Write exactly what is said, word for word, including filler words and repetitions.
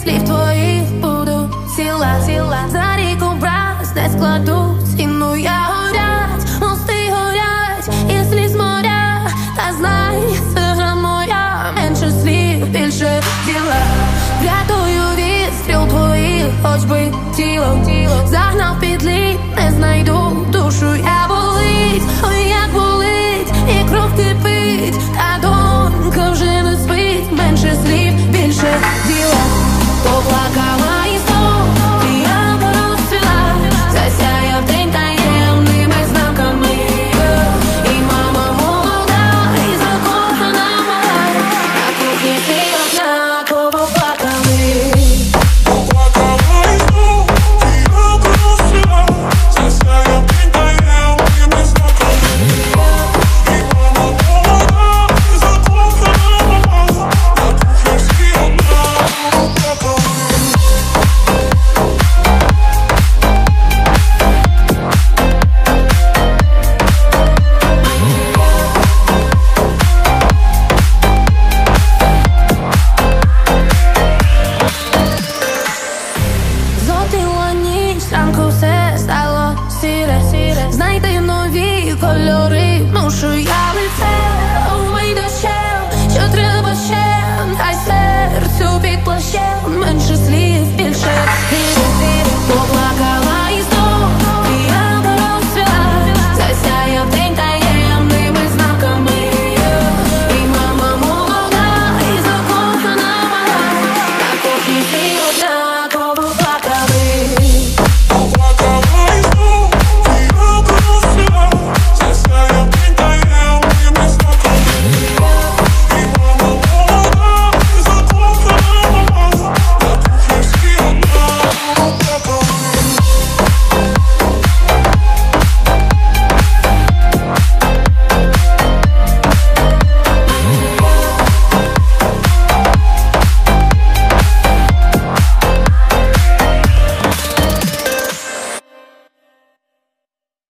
слів твоїх буду ціла, ціла. За ріку браз не складуть, ціну я горять, мости горять, і сліз моря. Та знай, це гра моя, менше слів, більше діла. Врятую від стріл твоїх, хоч би тіло, тіло загнав під лід, не знайду душу я.